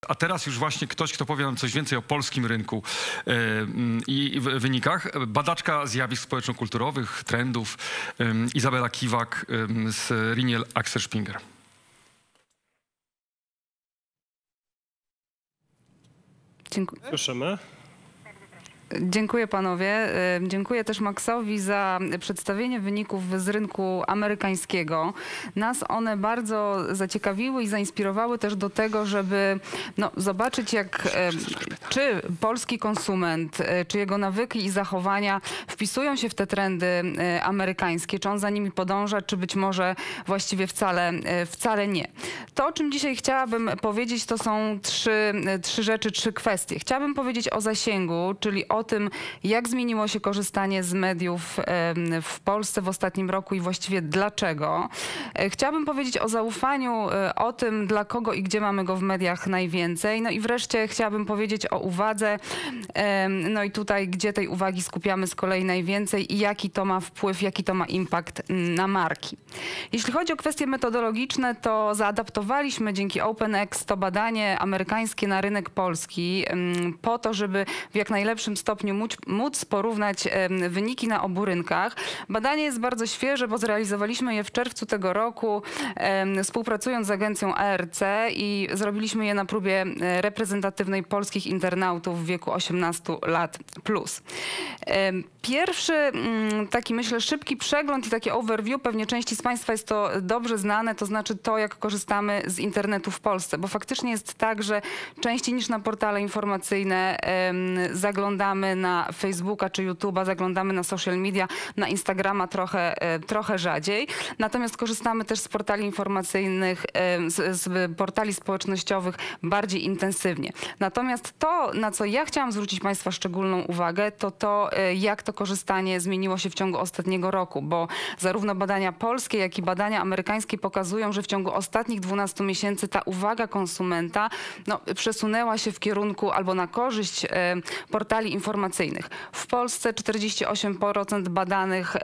A teraz już właśnie ktoś, kto powie nam coś więcej o polskim rynku i wynikach. Badaczka zjawisk społeczno-kulturowych, trendów, Izabela Kiwak z Riniel Axel Springer. Dziękuję. Słyszymy. Dziękuję panowie. Dziękuję też Maxowi za przedstawienie wyników z rynku amerykańskiego. Nas one bardzo zaciekawiły i zainspirowały też do tego, żeby zobaczyć, czy polski konsument, czy jego nawyki i zachowania wpisują się w te trendy amerykańskie, czy on za nimi podąża, czy być może właściwie wcale nie. To, o czym dzisiaj chciałabym powiedzieć, to są trzy kwestie. Chciałabym powiedzieć o zasięgu, czyli o tym, jak zmieniło się korzystanie z mediów w Polsce w ostatnim roku i właściwie dlaczego. Chciałabym powiedzieć o zaufaniu, o tym, dla kogo i gdzie mamy go w mediach najwięcej. No i wreszcie chciałabym powiedzieć o uwadze, no i tutaj, gdzie tej uwagi skupiamy z kolei najwięcej i jaki to ma wpływ, jaki to ma impact na marki. Jeśli chodzi o kwestie metodologiczne, to zaadaptowaliśmy dzięki OpenX to badanie amerykańskie na rynek polski po to, żeby w jak najlepszym stopniu móc porównać wyniki na obu rynkach. Badanie jest bardzo świeże, bo zrealizowaliśmy je w czerwcu tego roku, współpracując z agencją ARC i zrobiliśmy je na próbie reprezentatywnej polskich internautów w wieku 18 lat plus. Pierwszy taki, myślę, szybki przegląd i takie overview, pewnie części z Państwa jest to dobrze znane, to znaczy to, jak korzystamy z internetu w Polsce, bo faktycznie jest tak, że częściej niż na portale informacyjne zaglądamy na Facebooka czy YouTube'a, zaglądamy na social media, na Instagrama trochę rzadziej. Natomiast korzystamy też z portali informacyjnych, z portali społecznościowych bardziej intensywnie. Natomiast to, na co ja chciałam zwrócić Państwa szczególną uwagę, to jak to korzystanie zmieniło się w ciągu ostatniego roku, bo zarówno badania polskie, jak i badania amerykańskie pokazują, że w ciągu ostatnich 12 miesięcy ta uwaga konsumenta przesunęła się w kierunku albo na korzyść portali informacyjnych. W Polsce 48% badanych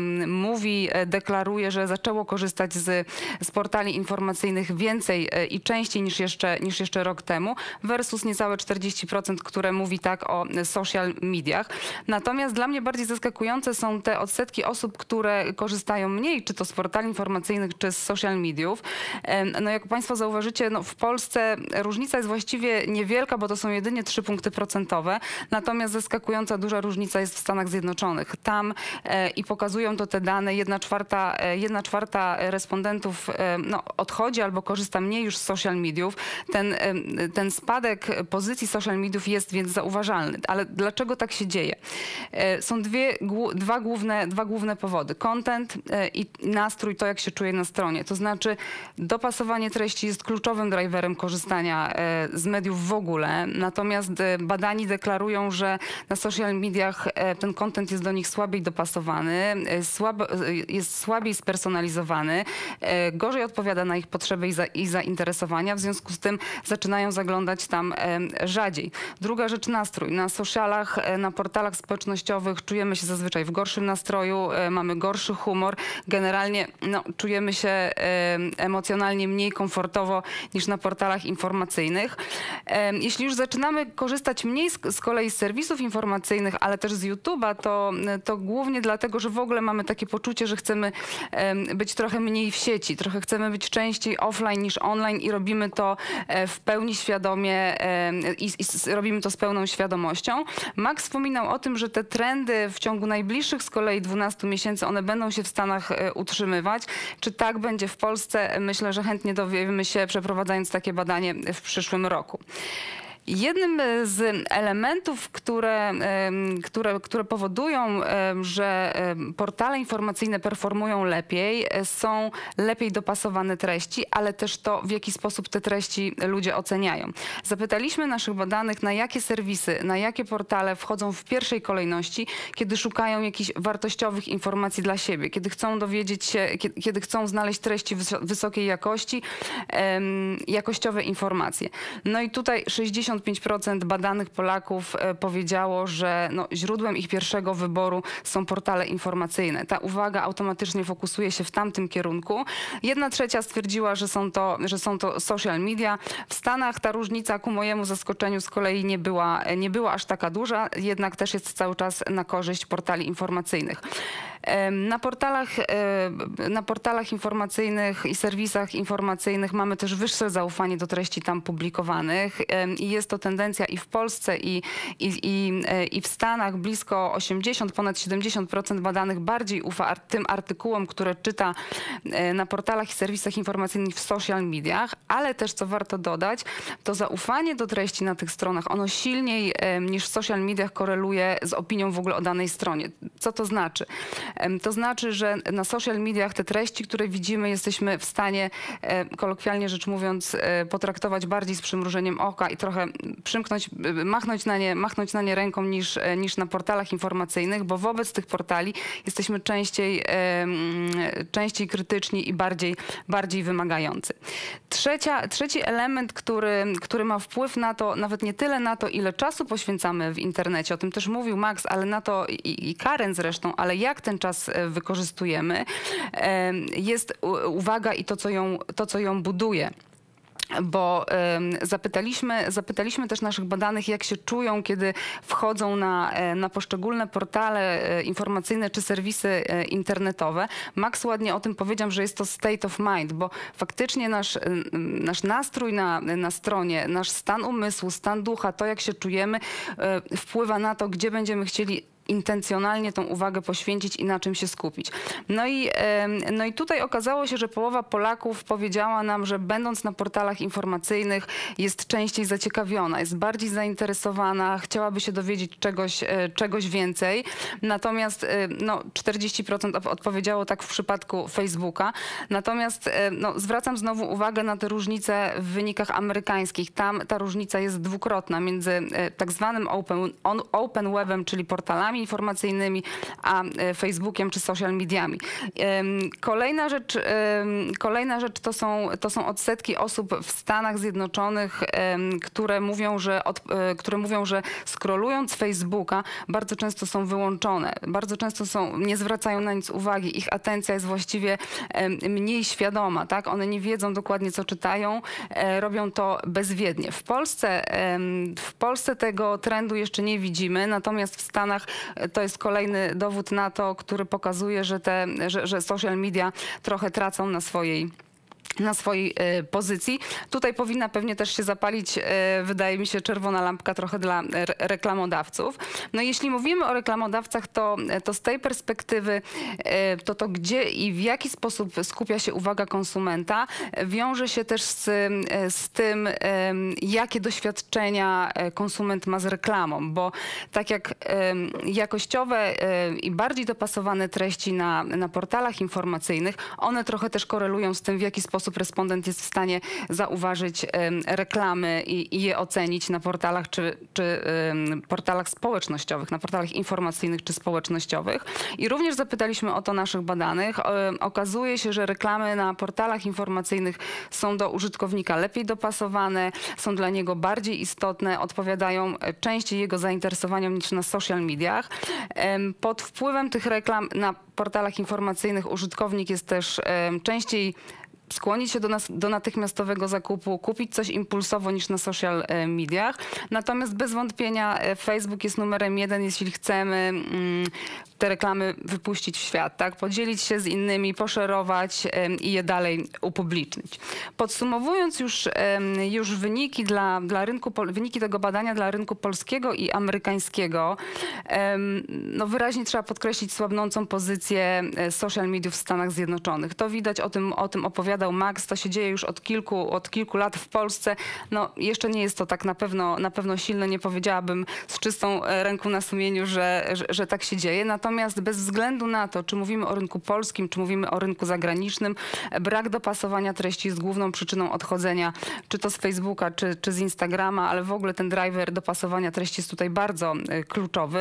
deklaruje, że zaczęło korzystać z portali informacyjnych więcej i częściej niż jeszcze rok temu, versus niecałe 40%, które mówi tak o social mediach. Natomiast dla mnie bardziej zaskakujące są te odsetki osób, które korzystają mniej, czy to z portali informacyjnych, czy z social mediów. No jak Państwo zauważycie, w Polsce różnica jest właściwie niewielka, bo to są jedynie 3 punkty procentowe. Natomiast zaskakująca duża różnica jest w Stanach Zjednoczonych. Tam i pokazują to te dane, 1/4 respondentów odchodzi albo korzysta mniej już z social mediów. Ten spadek pozycji social mediów jest więc zauważalny. Ale dlaczego tak się dzieje? Są dwa główne powody. Content i nastrój, to jak się czuje na stronie. To znaczy dopasowanie treści jest kluczowym driverem korzystania z mediów w ogóle. Natomiast badani deklarują, że na social mediach ten content jest do nich słabiej dopasowany, jest słabiej spersonalizowany, gorzej odpowiada na ich potrzeby i zainteresowania. W związku z tym zaczynają zaglądać tam rzadziej. Druga rzecz, nastrój. Na socialach, na portalach społecznościowych czujemy się zazwyczaj w gorszym nastroju, mamy gorszy humor. Generalnie czujemy się emocjonalnie mniej komfortowo niż na portalach informacyjnych. Jeśli już zaczynamy korzystać mniej z kolei z serwisów informacyjnych, ale też z YouTube'a, to głównie dlatego, że w ogóle mamy takie poczucie, że chcemy być trochę mniej w sieci, trochę chcemy być częściej offline niż online i robimy to w pełni świadomie i robimy to z pełną świadomością. Max wspominał o tym, że te trendy w ciągu najbliższych z kolei 12 miesięcy, one będą się w Stanach utrzymywać. Czy tak będzie w Polsce? Myślę, że chętnie dowiemy się, przeprowadzając takie badanie w przyszłym roku. Jednym z elementów, które powodują, że portale informacyjne performują lepiej, są lepiej dopasowane treści, ale też to, w jaki sposób te treści ludzie oceniają. Zapytaliśmy naszych badanych, na jakie serwisy, na jakie portale wchodzą w pierwszej kolejności, kiedy szukają jakichś wartościowych informacji dla siebie, kiedy chcą dowiedzieć się, kiedy chcą znaleźć treści wysokiej jakości, jakościowe informacje. No i tutaj 60% 65% badanych Polaków powiedziało, że no, źródłem ich pierwszego wyboru są portale informacyjne. Ta uwaga automatycznie fokusuje się w tamtym kierunku. 1/3 stwierdziła, że są to social media. W Stanach ta różnica ku mojemu zaskoczeniu z kolei nie była aż taka duża, jednak też jest cały czas na korzyść portali informacyjnych. Na portalach informacyjnych i serwisach informacyjnych mamy też wyższe zaufanie do treści tam publikowanych i jest to tendencja i w Polsce i w Stanach. Blisko 80, ponad 70% badanych bardziej ufa tym artykułom, które czyta na portalach i serwisach informacyjnych w social mediach, ale też, co warto dodać, to zaufanie do treści na tych stronach, ono silniej niż w social mediach koreluje z opinią w ogóle o danej stronie. Co to znaczy? To znaczy, że na social mediach te treści, które widzimy, jesteśmy w stanie, kolokwialnie rzecz mówiąc, potraktować bardziej z przymrużeniem oka i trochę przymknąć, machnąć na nie ręką niż na portalach informacyjnych, bo wobec tych portali jesteśmy częściej krytyczni i bardziej wymagający. Trzeci element, który ma wpływ na to, nawet nie tyle na to, ile czasu poświęcamy w internecie, o tym też mówił Max, ale na to i Karen zresztą, ale jak ten czas wykorzystujemy, jest uwaga i to, co ją buduje. Bo zapytaliśmy też naszych badanych, jak się czują, kiedy wchodzą na poszczególne portale informacyjne czy serwisy internetowe. Max ładnie o tym powiedział, że jest to state of mind, bo faktycznie nasz nastrój na stronie, nasz stan umysłu, stan ducha, to jak się czujemy, wpływa na to, gdzie będziemy chcieli intencjonalnie tą uwagę poświęcić i na czym się skupić. No i tutaj okazało się, że połowa Polaków powiedziała nam, że będąc na portalach informacyjnych jest częściej zaciekawiona, jest bardziej zainteresowana, chciałaby się dowiedzieć czegoś więcej. Natomiast 40% odpowiedziało tak w przypadku Facebooka. Natomiast zwracam znowu uwagę na te różnice w wynikach amerykańskich. Tam ta różnica jest dwukrotna między tak zwanym open webem, czyli portalami informacyjnymi, a Facebookiem czy social mediami. Kolejna rzecz to są odsetki osób w Stanach Zjednoczonych, które mówią, że scrollując Facebooka bardzo często są wyłączone, bardzo często nie zwracają na nic uwagi, ich atencja jest właściwie mniej świadoma, tak? One nie wiedzą dokładnie, co czytają, robią to bezwiednie. W Polsce tego trendu jeszcze nie widzimy, natomiast w Stanach to jest kolejny dowód na to, który pokazuje, że social media trochę tracą na swojej pozycji. Tutaj powinna pewnie też się zapalić, wydaje mi się, czerwona lampka trochę dla reklamodawców. No jeśli mówimy o reklamodawcach, to z tej perspektywy to gdzie i w jaki sposób skupia się uwaga konsumenta, wiąże się też z tym, jakie doświadczenia konsument ma z reklamą, bo tak jak jakościowe i bardziej dopasowane treści na portalach informacyjnych, one trochę też korelują z tym, w jaki sposób respondent jest w stanie zauważyć reklamy i je ocenić na portalach czy portalach społecznościowych, na portalach informacyjnych czy społecznościowych. I również zapytaliśmy o to naszych badanych. Okazuje się, że reklamy na portalach informacyjnych są do użytkownika lepiej dopasowane, są dla niego bardziej istotne, odpowiadają częściej jego zainteresowaniom niż na social mediach. Pod wpływem tych reklam na portalach informacyjnych użytkownik jest też częściej skłonić się do natychmiastowego zakupu, kupić coś impulsowo niż na social mediach. Natomiast bez wątpienia Facebook jest numerem 1, jeśli chcemy te reklamy wypuścić w świat, tak? Podzielić się z innymi, poszerować i je dalej upublicznić. Podsumowując już wyniki wyniki tego badania dla rynku polskiego i amerykańskiego, wyraźnie trzeba podkreślić słabnącą pozycję social mediów w Stanach Zjednoczonych. To widać, o tym opowiadał Max, to się dzieje już od kilku lat w Polsce. No, jeszcze nie jest to tak na pewno silne, nie powiedziałabym z czystą ręką na sumieniu, że tak się dzieje. natomiast bez względu na to, czy mówimy o rynku polskim, czy mówimy o rynku zagranicznym, brak dopasowania treści jest główną przyczyną odchodzenia, czy to z Facebooka, czy z Instagrama, ale w ogóle ten driver dopasowania treści jest tutaj bardzo kluczowy.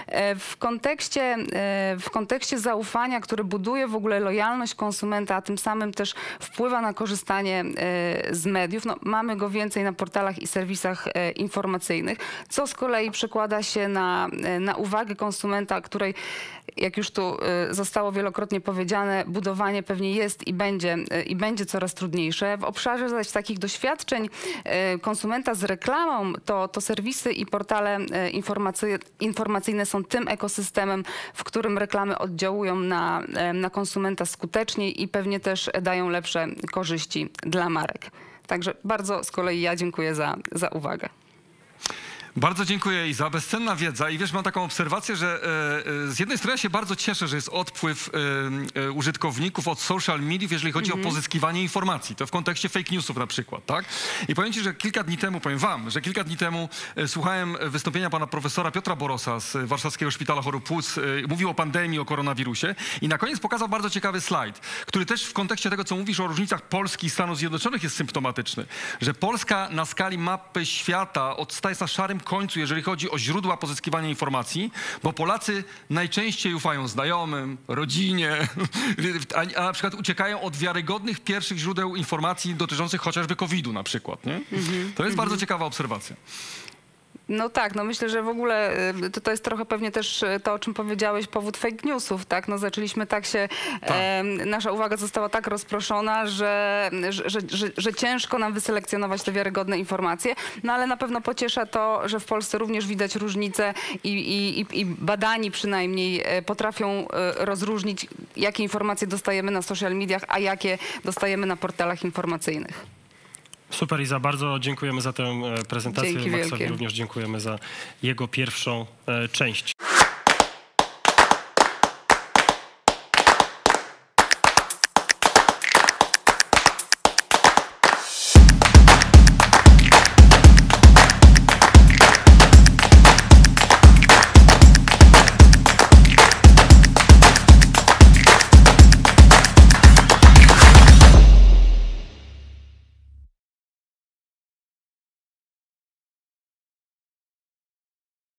W kontekście zaufania, które buduje w ogóle lojalność konsumenta, a tym samym też wpływa na korzystanie z mediów, no, mamy go więcej na portalach i serwisach informacyjnych, co z kolei przekłada się na uwagę konsumenta, której, jak już tu zostało wielokrotnie powiedziane, budowanie pewnie jest i będzie coraz trudniejsze. W obszarze zaś takich doświadczeń konsumenta z reklamą, to serwisy i portale informacyjne są tym ekosystemem, w którym reklamy oddziałują na konsumenta skuteczniej i pewnie też dają lepsze korzyści dla marek. Także bardzo z kolei ja dziękuję za uwagę. Bardzo dziękuję, Iza. Bezcenna wiedza. I wiesz, mam taką obserwację, że z jednej strony ja się bardzo cieszę, że jest odpływ użytkowników od social mediów, jeżeli chodzi o pozyskiwanie informacji. To w kontekście fake newsów na przykład, tak? I powiem ci, że powiem wam, że kilka dni temu słuchałem wystąpienia pana profesora Piotra Borosa z Warszawskiego Szpitala Chorób Płuc. Mówił o pandemii, o koronawirusie i na koniec pokazał bardzo ciekawy slajd, który też w kontekście tego, co mówisz o różnicach Polski i Stanów Zjednoczonych jest symptomatyczny. Że Polska na skali mapy świata jest na szarym końcu, jeżeli chodzi o źródła pozyskiwania informacji, bo Polacy najczęściej ufają znajomym, rodzinie, a na przykład uciekają od wiarygodnych pierwszych źródeł informacji dotyczących chociażby COVID-u na przykład. Nie? To jest bardzo ciekawa obserwacja. No tak, no myślę, że w ogóle to jest trochę pewnie też to, o czym powiedziałeś, powód fake newsów, tak? No zaczęliśmy tak się, nasza uwaga została tak rozproszona, że ciężko nam wyselekcjonować te wiarygodne informacje, no ale na pewno pociesza to, że w Polsce również widać różnice i badani przynajmniej potrafią rozróżnić, jakie informacje dostajemy na social mediach, a jakie dostajemy na portalach informacyjnych. Super, Iza, bardzo dziękujemy za tę prezentację. Dzięki Maxowi wielkie. również dziękujemy za jego pierwszą część.